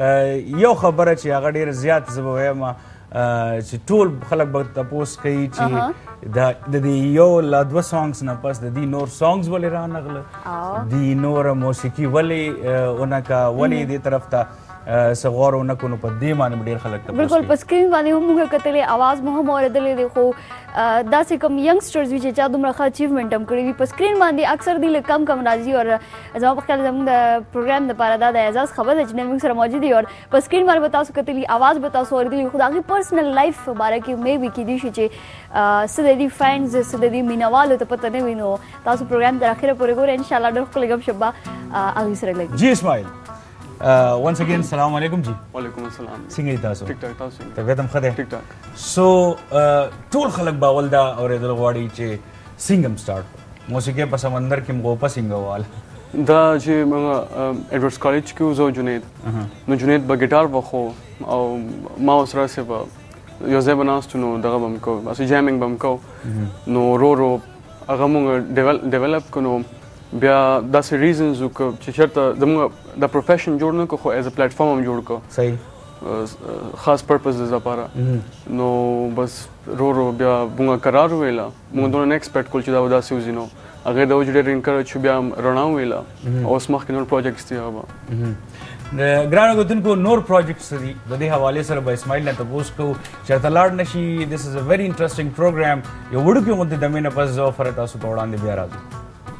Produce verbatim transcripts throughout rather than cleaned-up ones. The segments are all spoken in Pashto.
یو خبره چې هغه ډېره زیات زه به وایم چې ټول خلک به تپوس کوي چې د دې یو لا دوه سانګز نه پس د دې نور سانګز ولې رانغله دې نوره موسیقي ولې ونه کا ولې دې طرف ته څه غور ونه کړو نو په دې باندې ډېر خلک تپوس کوي. بالکل په سکرین باندې هم موږ کتلې اواز مو هم اورېدلی دی خو داسې کوم ینګسټرز وي چې چا دومره ښه اچیومنټ هم کړی وي په سکرین باندې اکثر دوی لږ کم کم راځي او زما په خیال زموږ د پروګرام دپاره دا د اعزاز خبر ده چې نن موږ سره موجود دي او په سکرین باندې به تاسو کتلي اواز به تاسو اورېدلی خو د هغې پرسنل لایف په باره کې مې بي کیدای شي چې څه د دې فینز څه د دې مینوالو ته پته نه وي نو تاسو پروګرام تر اخره پورې ګورئ انشاءالله ډېر ښکلی ګپ شپ به هغې سره لګي. جی اسماعیل ونس اگین السلام علیکم جی. وعلیکم السلام. څنګه یې تاسو؟ ټیک ټاک تاسو؟ طبیعت هم ښه دی؟ ټیک ټاک. سو ټول خلک به اول دا اورېدل غواړي چې سینګ هم سټارټ کړو موسیقي په سمندر کې هم غوپه سینګوال دا چې موږ ایډورډز کالج کې وو زه جنید نو جنید به ګیټار به خو او ما ورسره سې به یو ځای به ناست نو دغه به م کوو هسې جیمینګ به م کوو نو ورو ورو هغه موږ ډیولپ کړو نو بیا داسې ریزنز وکړو چې چېرته زموږ د پروفیشن جوړ نه کړو خو ایز ا پلیټفارم هم جوړ کړو صحیح خاص پرپزز لپاره نو بس رو رو بیا موږ قرار وویله موږ دونه نه ایکسپیکټ کول چې دا به داسې وځي نو هغې د وجې ډېر انکریج شو بیا رڼا وویله اوس مخکې نور پروجیکټس دي هغه به د ګرانو کتونکو نور پروجیکټس دي د دې حوالې سره به اسماعیل نه تپوس کوو چېرته لاړ نه شي دس از ا ویری انټرسټنګ پروګرام یو وړوکې غوندې دمې نه پس زه وفره تاسو په وړاندې بیا راځو.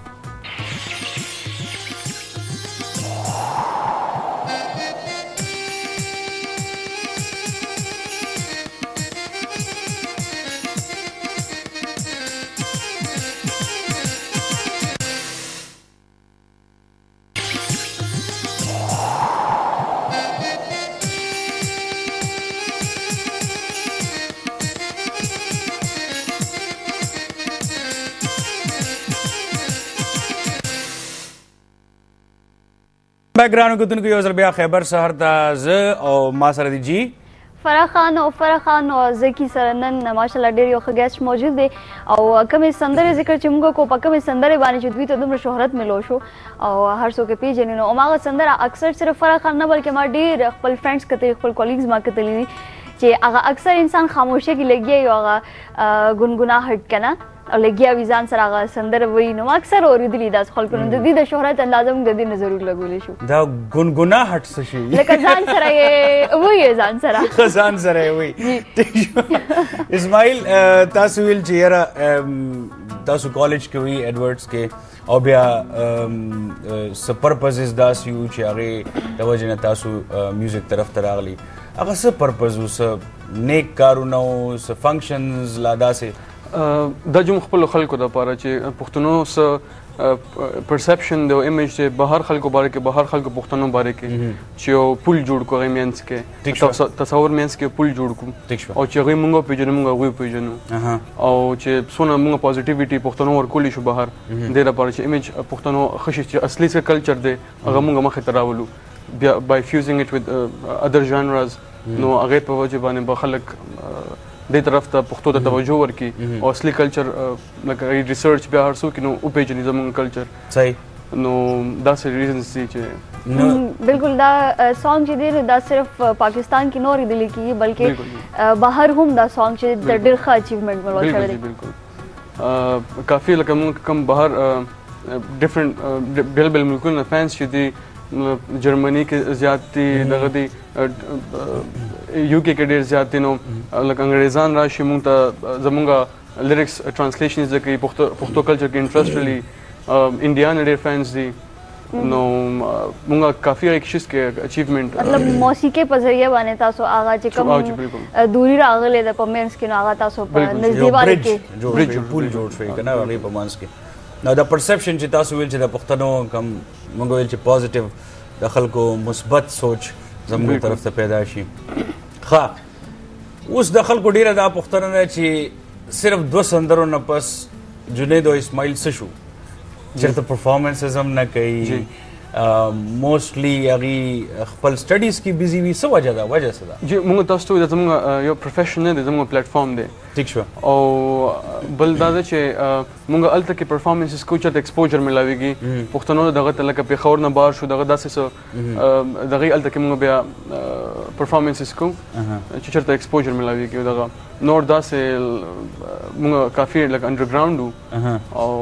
ګرانو کتونکو یو ځل بیا خیبر سهر ته زه او ما سره دی جی فرح خان او فرح خان او زکی سره نن ماشاءالله ډېر یو ښه ګیسټ موجود دی او کومې سندرې ذکر چې موږ کو په کومې سندرې باندې چې دوی ته دومره شهرت ملو شو او هر څوک یې پېژني نو هماغه سندره اکثر صرف فرح خان نه بلکې ما ډېر خپل فرینډس کتلي خپل کالیګز ما کتلي دي چې هغه اکثر انسان خاموشه کې لګیا وي او هغه ګنګناهټ که نه او لګیا وي ځان سره هغه سندره وایي نو ما اکثر اورېدلي داسې خلکو نو د دې د شهرت اندازه موږ د دې نه ضرور لګولی شو. دا ګنګناهټ څه شي؟ لکه ځان سره یې وایي ځان سره ښه ځان سره یې وایي. اسماعیل تاسو ویل چې یاره تاسو کالج کې وي ایډورډز کې او بیا څه پرپزز داسې وو چې هغې د وجې نه تاسو میوزک طرف ته راغلي هغه څه پرپز وو څه نیک کارونه وو څه فنکشنز لا داسې دا جوم خپلو خلکو دپاره چې پښتنو څه پرسپشن دی او ایمیج دی بهر خلکو باره کې بهر خلکو پښتنو باره کې چې یو پول جوړ کړو هغې منځ کې تصور منځ کې پول جوړ کړو او چې هغوی موږ وپېژنو موږ هغوی وپېژنو او چې څونه موږ پازیټیویټي پښتنو ورکولی شو بهر دې لپاره چې ایمیج پښتنو ښه شي چې اصلي څه کلچر دی هغه موږ مخې ته راولو بیا بای فیوزینګ اټ ود ادر ژانرز نو هغې په وجې باندې به خلک دې طرف ته پښتو ته توجه ورکړي او اصلي کلچر لکه ریسرچ بیا هر څوک نو وپېژني زموږ کلچر صحیح نو داسې ریزنز دي چې بالکل دا سانګ چې دی دا صرف پاکستان کې نه اورېدلی کېږي بلکې بهر هم دا سانګ چې د ډېر ښه اچیومنټ ملو شوی دی. بالکل کافي لکه موږ کوم بهر ډفرنټ بېل بېل ملکونه فینس چې دي جرمني کې زیات دي دغه دي یو کې کې ډېر زیات دي نو لکه انګریزان راشي موږ ته زموږ لیریکس ټرانسلیشن زده کوي پښتو کلچر کې انټرسټ لري انډیان ډېر فینس دي نو موږ کافي هغې کشش کې اچیومنټ مطلب موسیقۍ په ذریعه باندې تاسو هغه چې کوم دوری راغلی ده په منځ کې نو هغه تاسو په نږدېوالي کې پول جوړ شوی که نه هغې په منځ کې نو دا پرسپشن چې تاسو ویل چې د پښتنو کم موږ ویل چې پازیټیو د خلکو مثبت سوچ زموږ طرف ته پیدا شي. ښه اوس د خلکو ډېره دا پوښتنه ده چې صرف دوه سندرو نه پس جنید او اسماعیل څه شو چېرته پرفارمنسز هم نه کوي موستلی هغه خپل سټډیز کې بیزی وي څه وجه ده وجه څه ده جی موږ تاسو ته زموږ یو پروفیشن دی زموږ پلیټ فارم دی ٹھیک شو او بل دا چې موږ الته کې پرفارمنسز کو چې ایکسپوجر ملاويږي پښتنو دغه لکه په خور نه بار شو دغه داسې څه دغه الته کې موږ بیا پرفارمنسز کو چې چرته ایکسپوجر ملاويږي دغه نور داسې موږ کافي لکه انډرګراوند او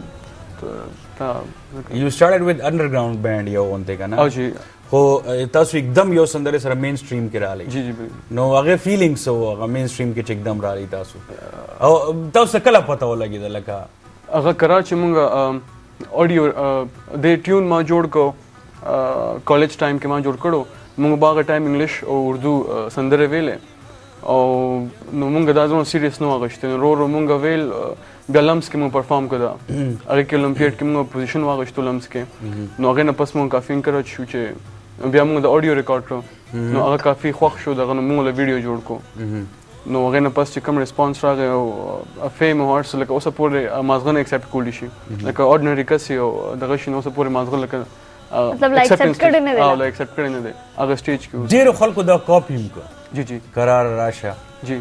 You started with underground band یو اونته کنه او جی خو تاسو एकदम یو سندره سره مین سټریم کې رالی جی جی نو هغه فیلینګز او هغه مین سټریم کې एकदम رالی تاسو او تاسو کله پته ولګی دا لکه هغه کرا چې موږ اډیو د ټیون ما جوړ کو کالج ټایم کې ما جوړ کړو موږ باغ ټایم انګلیش او اردو سندره ویلې او نو موږ دا ځو سیریس نو غشته رو رو موږ ویل بیا لمس کې مو پرفارم کړه هغه کې اولمپیاډ کې مو پوزیشن واغښتو لمس کې نو هغه نه پس مو کافي انکرج شو چې بیا موږ د اډیو ریکارډ کړو نو هغه کافي خوښ شو دغه موږ له ویډیو جوړ کو نو هغه نه پس چې کوم ریسپانس راغی او فیم هارټس لکه اوسه پورې مازغه نه اکسپټ کولی شي لکه اورډینری کس یو دغه شي نو اوسه پورې مازغه لکه مطلب لایک اکسپټ کړي نه دی او لایک اکسپټ کړي نه دی هغه سټیج کې ډیر خلکو دا کاپی کو جی جی قرار راشه جی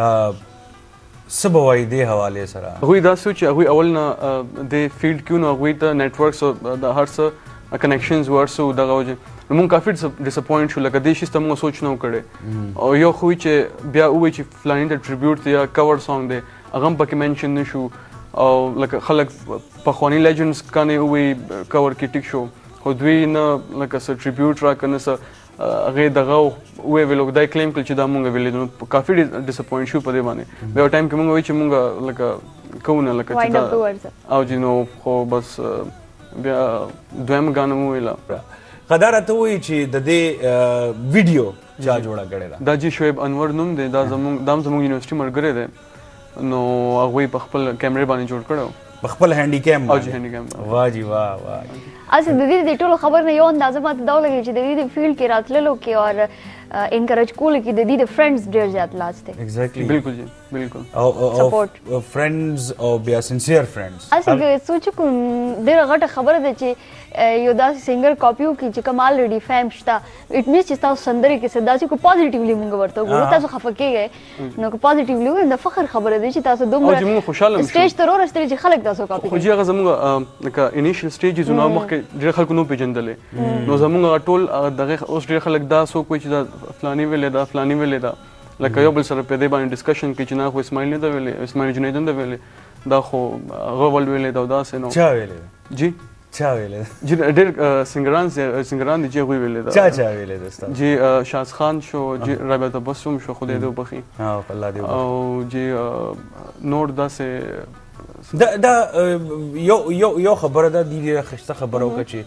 سبوای دی حواله سره هغه دا سوچ هغه اول نه د فیلډ کیو نو هغه ته نتورکس او د هر څه کنیکشنز ورسو دغه وجه موږ کافي ډیساپوینټ شو لکه د شي ستمو سوچ نه کړي او یو خو چې بیا وای چې فلانی ته ټریبیوټ یا کور سانګ دی هغه پکې منشن نشو او لکه خلک پخوانی لیجندز کنه وای کور کې ټیک شو خو دوی نه لکه س ټریبیوټ را کنه س هغه دغه وی ویلو دای کلیم کړ چې دا مونږ ویلې نو کافي ډیساپوینټ شو په دې باندې به ټایم کې مونږ وای چې مونږ لکه کوونه لکه چې دا او جنو خو بس بیا دویم غانم ویلا قدر ته وای چې د دې ویډیو چا جوړه کړی دا دا جی شعیب انور نوم دی دا زموږ دام زموږ یونیورسيټي مرګره دی نو هغه په خپل کیمرې باندې جوړ کړو خپل هانډي کیم او جی هانډي کیم واه جی واه واه اصل د دې د ټولو خبر نه یو اندازه ماته دا ولګي چې د دې د فیلډ کې راتللو کې او انکریج کول کې د دې د فرندز ډیر زیات لاس دی ایگزیکټلی بالکل جی بالکل او او فرندز او بیا سنسیر فرندز اصل سوچ کوم ډیر غټه خبره ده چې یو داسې سنگر کاپیو کې چې کمال ریډي فیم شته اټ مینز چې تاسو سندري کې صدا چې کو پازیټیولی مونږ ورته وګورو تاسو خفقېږئ نو کو پازیټیولی د فخر خبره ده چې تاسو دومره سټیج ته ورسېږئ چې خلک تاسو کاپی خو هغه زموږ لکه انیشل سټیجز نو مخکې ډېر خلکو نو پیژندلې نو زموږ ټول دغه اوس ډېر خلک دا سو کوی چې دا فلانی ویلې دا فلانی ویلې دا لکه یو بل سره په دې باندې ډسکشن کې چې نه خو اسماعیل نه دا ویلې اسماعیل جنید نه ویلې دا خو غول ویلې دا داسې نو چا ویلې جی چا ویلې جی ډېر سنگران سنگران دي چې غوي ویلې دا چا چا ویلې دوستان جی شاز خان شو جی رابطه بسوم شو خدای دې وبخي ها الله دې او جی نور داسې دا دا یو یو یو خبره ده د دې خسته خبره وکړه چې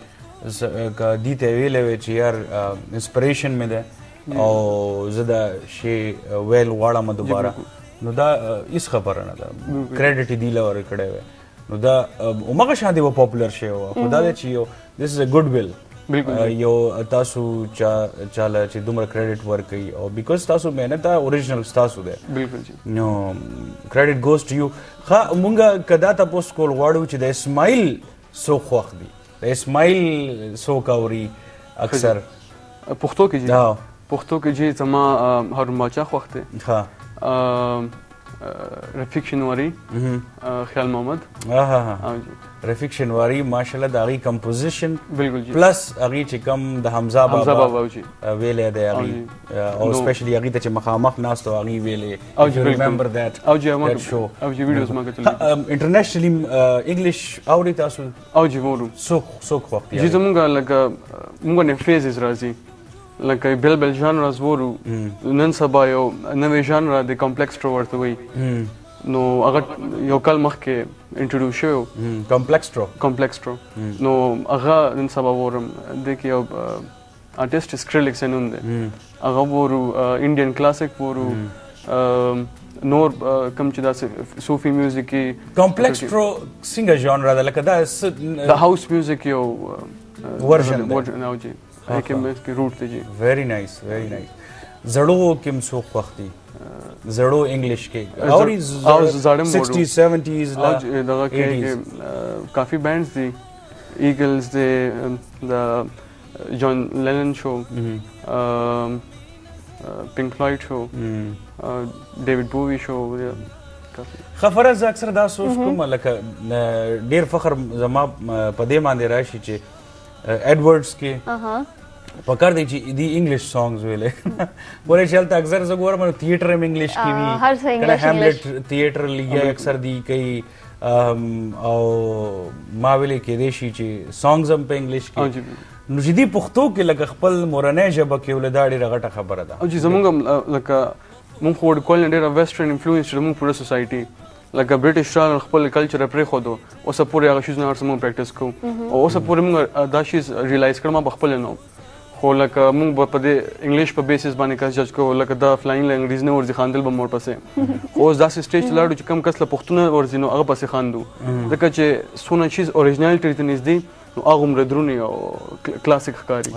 د دې ته ویلې چې یار انسپریشن مې ده او زه دا شی ویل غواړم دوباره نو دا هیڅ خبره نه ده کریډټ دی لور کړه وي نو دا عمر شان دی و پاپولر شی و خدا دې چې یو دیس از ا ګډ ویل یو تاسو چا چاله چې دومره کریډټ ورکړي او بیکاز تاسو مهنت اوریجنل تاسو ده بالکل جی نو کریډټ ګوز ټو یو خا مونږه کدا تاسو کول غواړو چې د اسماعیل سو خوخ دی د اسماعیل سو کاوري اکثر پښتو کې جی پښتو کې جی زما هارون باچا خوخ دی ها رفیق شنواری خیال محمد ها ها رفیق شنواری ماشاءالله د هغه کمپوزیشن بالکل جی پلس هغه چې کم د حمزه بابا حمزه بابا جی ویلې د هغه او سپیشلی هغه ته چې مخامخ ناس ته هغه ویلې او جی ریمبر دیٹ او جی ما شو او جی ویډیوز ما کتل انټرنیشنلی انګلیش اوري تاسو او جی وورو سو سو وخت جی زمونږ لکه موږ نه فیزز راځي لکه بل بل ژانرز وورو نن سبا یو نوې ژانر د کمپلیکس ټرو ورته وي نو هغه یو کال مخکې انټروډیوس شو کمپلیکس ټرو کمپلیکس ټرو نو هغه نن سبا وورم د کې یو آرټیست سکریلیکس نوم دی هغه وورو انډین کلاسیک وورو نور کم چې دا صوفي میوزیک کمپلیکس ټرو څنګه ژانر ده لکه دا د هاوس میوزیک یو ورژن ورژن او جی کې مې کې روټ ته جی ویری نایس ویری نایس زړو کوم څو وختي زړو انګلیش کې او زړم سکسټیز سیونټیز دغه کې کافي بینډز دي ایګلز دی د جان لینن شو پینک فلوید شو ډیوډ بووی شو خفرز اکثر دا سوچ کوم لکه ډیر فخر زما په دې باندې راشي چې ایډورډز کې پکار دی چې دی انګلیش سانګز ویلې ورې چلته اکثر زه ګورم نو تھیټر هم انګلیش کې وی هر څه انګلیش هیملټ تھیټر لګیا اکثر دی کوي او ما ویلې کې دی شي چې سانګز هم په انګلیش کې نو چې دی پښتو کې لکه خپل مورنۍ ژبه کې ولدا ډېره غټه خبره ده او چې زمونږ لکه مونږ خو ډېر کول ډېر ویسټرن انفلوئنس چې مونږ پوره سوسایټي لکه برټش شال خپل کلچر پرې خو دو اوس پورې هغه شیز نه ورسمو پریکټیس کوو او اوس پورې مونږ دا شیز ریلایز کړم په خپل نو خو لکه مونږ په دې انګلیش په بیسس باندې کس جج کوو لکه دا فلاینګ لینګویج نه ورځي خاندل به مور پسې خو اوس داسې سټیج ته لاړو چې کم کس له پښتون ورځي نو هغه پسې خاندو ځکه چې څونه شیز اوریجنالټي ته نږدې نو هغه عمر درونی او کلاسیک ښکاري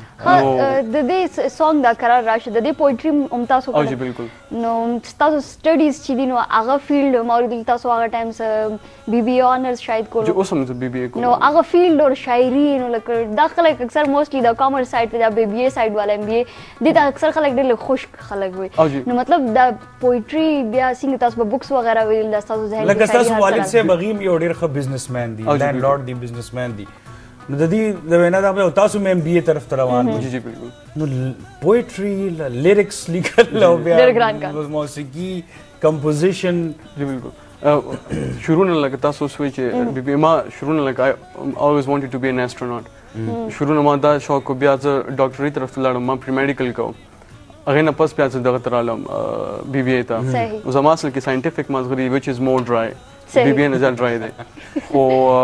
د دې سانګ دا قرار راشه د دې پوئټري هم تاسو او جی بالکل نو تاسو سټډیز چې دي نو هغه فیلډ مورید تاسو هغه ټایم سره بی بی آنرز شاید کولو چې اوس هم بی بی ای کوم نو هغه فیلډ او شاعري نو لکه دا خلک اکثر موستلی د کامرس سایډ ته د بی بی ای سایډ والا ایم بی ای دي دا اکثر خلک ډېر خوش خلک وي نو مطلب دا پوئټري بیا څنګه تاسو په بوکس وغیرہ ویل دا تاسو ذهن لکه تاسو والد سے بغیم یو ډېر ښه بزنسمن دی لینډ لارډ دی بزنسمن دی نو د دې د وینا دا تاسو مې ایم بی ای طرف ته روان جی جی بالکل نو پوئټري لیریکس لیکل او بیا موسیقي کمپوزیشن جی بالکل شروع نه لګا تاسو سوي چې بي بي ما شروع نه لګا always wanted to be an astronaut شروع نه ما دا شوق بیا ز ډاکټري طرف ته لاړم ما پری میډیکل کو هغه نه پس بیا ز دغه تر علم بي بي ای ته زما اصل کې ساينټیفیک مازغري which is more dry بي بي ای نه ډرای دی خو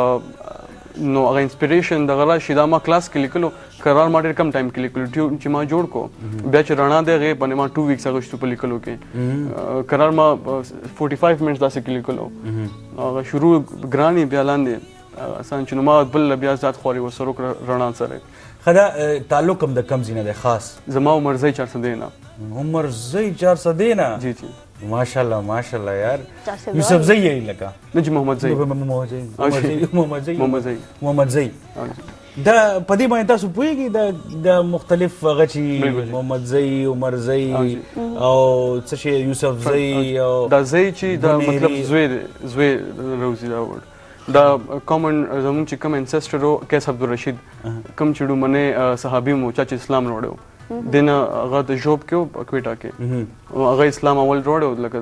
نو هغه انسپریشن دغه راشي دا ما کلاس کې لیکلو قرار ما ډېر کم ټایم کې لیکلو چې ما جوړ کو بیا چې رڼا دی هغې باندې ما ټو ویکس هغه شتو په لیکلو کې قرار ما فورټي فایو منټس داسې کې لیکلو هغه شروع ګرانې بیا لاندې اسان چې نو ما بل بیا زیات خواري ورسره وکړه رڼا سره ښه دا تعلق هم د کم ځای نه دی خاص زما عمر زی چار سدې نه عمر زی چار سدې نه جی جی ماشاءالله ماشاءالله یار یوسف زئی یې لکه نه جی محمد زئی محمد زئی محمد زئی محمد زئی محمد زئی دا په دې باندې تاسو پوهیږئ د د مختلف هغه چې محمد زئی عمر زئی او څه شی یوسف زئی او دا زئی چې دا مطلب زوی زوی روزي دا ورډ دا کامن زموږ چې کوم انسیسټر وو کیس عبدالرشید کوم چې ډومنه صحابي مو چې اسلام وروړو دنه هغه د جوب کې په کوټا کې هغه اسلام اول وروړو لکه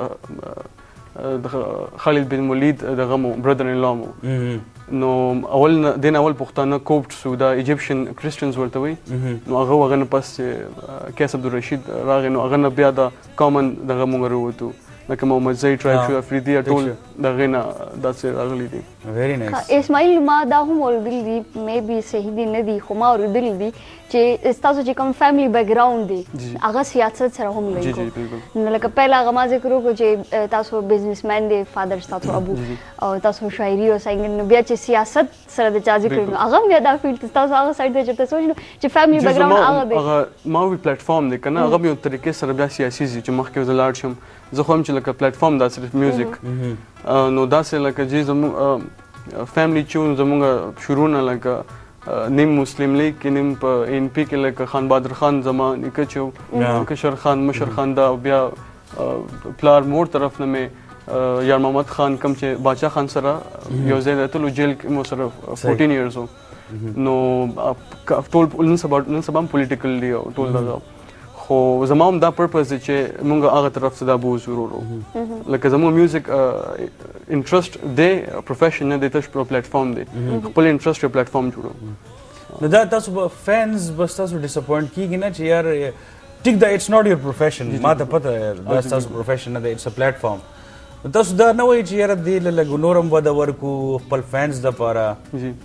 دغه خالد بن ولید دغه مو برادر ان لا مو نو اول دین اول پښتانه کوپټ سو دا ایجپشن کرسچنز ورته وي نو هغه هغه نه پس کیس عبدالرشید راغی نو هغه نه بیا دا کامن دغه مونږ وروتو لکه محمد زئی ټرایب شو افریدي ټول دغه نه داسې راغلي دي ویری نایس اسماعیل ما دا هم اوریدلی دي مې بي صحیح دي نه دي خو ما اوریدلی دي چې تاسو چې کوم فیملی بیک ګراوند دی هغه سیاست سره هم لګي نو لکه पहिला هغه ما ذکر وکړو چې تاسو بزنسمن دی فادر تاسو ابو او تاسو شاعري او سنگین بیا چې سیاست سره د چا ذکر نو هغه بیا دا فیلډ تاسو هغه سایډ ته چې تاسو چې فیملی بیک ګراوند هغه دی هغه ما وی پلیټ فارم دی کنه هغه یو طریقې سره بیا سیاسي چې مخکې وزلاړ شم زه خو هم چې لکه پلیټ فارم دا صرف میوزیک نو داسې لکه چې زموږ فیملی چې زموږ شروع نه لکه نیم مسلم لیگ کې نیم په این پی کې لکه خان بهادر خان زما نیکه چې کشر خان مشر خان دا بیا پلار مور طرف نه مې یار محمد خان کوم چې باچا خان سره یو ځای راتلو جیل کې مو سره فورټین ایئرز و نو ټول نن سبا نن سبا پولیټیکل دی او ټول دغه خو زما هم دا پرپز دی چې مونږ هغه طرف څه دا بوز ورورو لکه زموږ میوزیک انټرست دی پروفیشن نه دی تش په پلیټ فارم دی خپل انټرست په پلیټ فارم جوړو نو دا تاسو به فینز بس تاسو ډیساپوینټ کیږي نه چې یار ټیک دا اټس ناٹ یور پروفیشن ما ته پته دا تاسو پروفیشن نه دی اټس ا پلیټ فارم تاسو دا نه وایي چې یار دې لږ نورم وده ورکو خپل فینز دپاره جی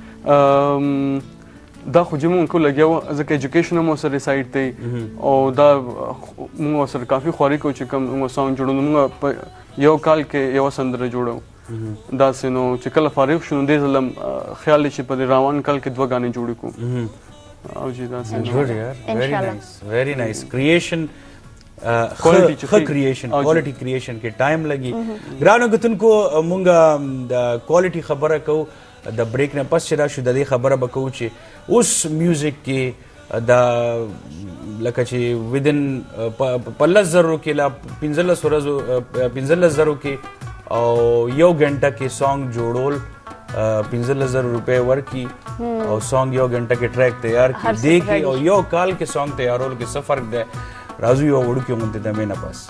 دا خو چې مونږ کو لګیاو ځکه ایجوکیشن هم ورسره سایډ دی او دا مونږ ورسره کافي خواري کوو چې کوم مونږ سانګ جوړو مونږ په یو کال کې یو سندره جوړو داسې نو چې کله فارغ شو نو دې ځلم خیال دی چې په روان کال کې دوه غانې جوړې کوو او جی داسې ګډ یار ویری نایس ویری نایس کریشن ښه کریشن کوالټي کریشن کې ټایم لګي ګرانو کتونکو مونږ د کوالټي خبره کوو د بریک نه پس چې راشو د دې خبره به کوو چې اوس میوزک کې دا لکه چې ودن په لس زرو کې لا پنځلس ورځو پنځلس زرو کې او یو غنټه کې سانګ جوړول پنځلس زره روپۍ ورکي او سانګ یو غنټه کې ټریک تیار کړي دی کې او یو کال کې سانګ تیارول کې څه فرق دی راځو یو وړوکی غونډې دمې نه پاس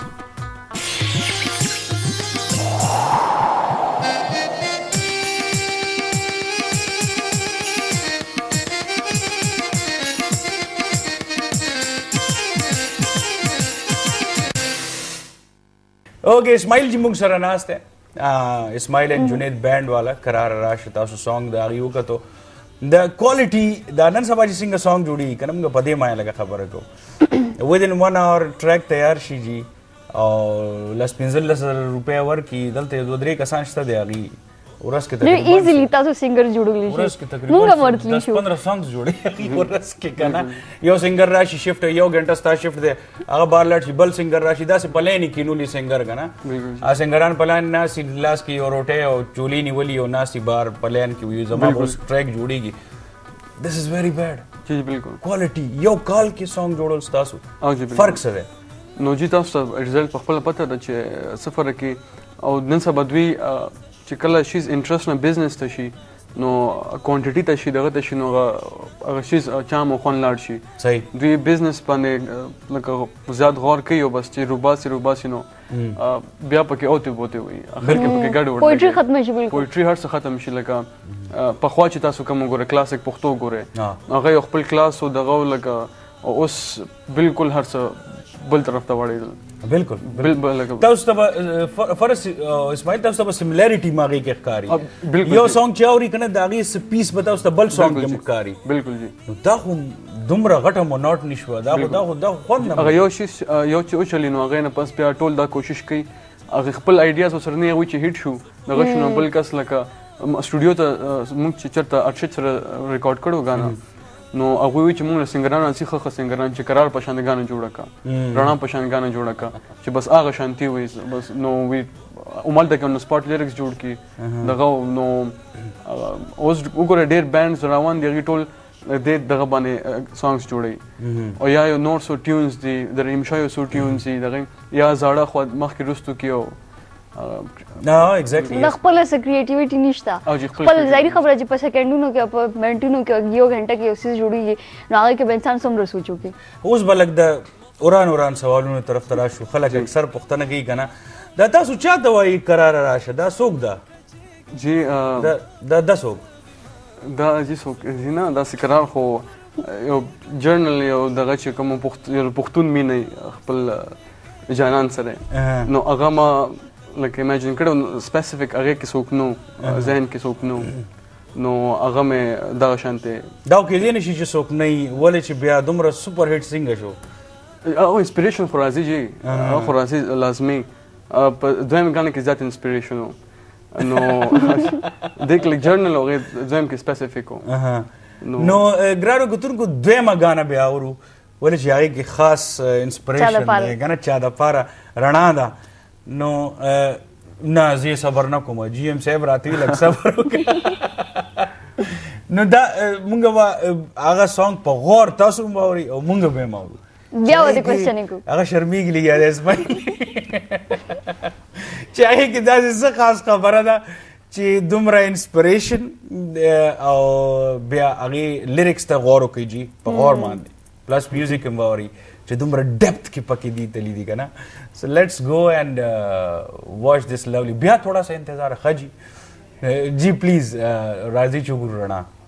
اوکې اسماعیل جی موږ سره ناست دی اسماعیل اینڈ جنید بینڈ والا قرار راش تاسو سانګ د هغې وکتو د کوالټي دا نن سبا چې څنګه سانګ جوړېږي که نه موږ په دې مایه لږه خبره کوو ودن ون آور ټریک تیار شي جي او لس پنځلس زره روپۍ ورکړي دلته یو دوه درې کسان شته دی هغې ورځ کې تقریبا ایزیلی تاسو سنگر جوړولی شي ورځ کې تقریبا دس پندرہ سانګز جوړي ورځ کې که نه یو سنگر راشي شفټ یو غنټه ستا شفټ دی هغه بار لاړ شي بل سنگر راشي داسې پلین یې کینولي سنگر که نه هغه سنګران پلان ناستي لاس کې یو روټۍ او چولۍ نیولي او ناستي بار پلین کې وي زما اوس ټریک جوړېږي دس از ویری بیډ جی بالکل کوالټي یو کال کې سانګ جوړول ستاسو فرق څه دی نو جی تاسو ته رزلټ په خپله پته ده چې څه فرق کې او نن سبا دوی چې کله شیز انټرست نه بزنس ته شي نو کوانټیټي ته شي دغه ته شي نو هغه شیز چا مو خوند لاړ شي صحیح دوی بزنس باندې لکه زیات غور کوي او بس چې روباسي روباسي نو بیا پکې اوتې بوتې وي اخر کې پکې ګډ وډ پویټري ختم شي بالکل پویټري هر څه ختم شي لکه پخوا چې تاسو کوم ګوره کلاسیک پښتو ګوره هغه یو خپل کلاس او دغه لکه اوس بالکل هر څه بل طرف ته وړېدل بالکل تاسو ته فرق اسماعیل تاسو ته سیملیرټي ماغې کې ښکاري یو سانګ چې اوري که نه د هغې څه پیس به تاسو ته بل سانګ کې ښکاري بالکل جی دا خو دومره غټه مونوټني شوه دا خو دا خو دا خوند نه هغه یو شیز یو چې وچلي نو هغې نه پس بیا ټول دا کوشش کوي هغې خپل آیډیاز ورسره نه هغوی چې هیټ شو دغه شو نو بل کس لکه سټوډیو ته موږ چې چېرته ارشد سره ریکارډ کړو ګانا نو هغوی وایي چې موږ له سنګرانو هسې ښه ښه سنګران چې قرار په شان ګانه جوړه کړه رڼا په شان ګانه جوړه کړه چې بس هغه شانتي وي بس نو وی همالته کې نو سپاټ لیرکس جوړ کړي دغه نو اوس وګوره ډېر بینډز روان دي هغې ټول دې دغه باندې سانګس جوړوي او یا یو نور څو ټیونز دي د رحیم شاه یو څو ټیونز دي دغه یا زاړه خو مخکې وروستو کې یو نه ایگزیکټلی د خپل څه کریټیویټي نشته خپل ظاهري خبره چې په سکندونو کې په منټونو کې یو غنټه کې یو څیز جوړیږي نو هغه کې به انسان څومره سوچو کې اوس به لږ د وران وران سوالونو طرف ته راشو خلک اکثر پوښتنه کوي که نه دا تاسو چا ته وایي قراره راشه دا څوک ده جی دا دا څوک دا جی څوک جی نه داسې قرار خو یو جرنل یو دغه چې کوم پښتون مینه خپل جانان سره نو هغه ما لکه امیجن کړو سپیسیفیک هغې کې څوک نو ذهن کې څوک نو نو هغه مې دغه شانتې دا کېدی نه شي چې څوک نه وي ولې چې بیا دومره سوپر هیټ څنګه شو او انسپریشن خو راځي جي خو راځي لازمي په دویم ګانا کې زیات انسپریشن و نو دیک لک جرنل هغې دویم کې سپیسیفیک و نو ګرانو کتونکو دویمه ګانا بیا اورو ولې چې هغې کې خاص انسپریشن دی که نه چا دپاره رڼا ده نو نه زه صبر نه کوم جی ایم صاحب راته وي لږ صبر وکړه نو دا مونږ به هغه سانګ په غور تاسو هم اورئ او مونږ به هم اورو بیا ورته کوېسچنې کوو هغه شرمېږي لږ یاد اسماعیل چې هغې کې داسې څه خاص خبره ده چې دومره انسپریشن او بیا هغې لیرکس ته غور وکړئ جي په غور باندې پلس میوزک هم واورئ چې دومره ډیپت کې پکې دي تللی دي که نه سو لیټس گو اینڈ واچ دس لولی بیا تھوڑا سا انتظار ښه جی جی پلیز راځئ چې وګورو رڼا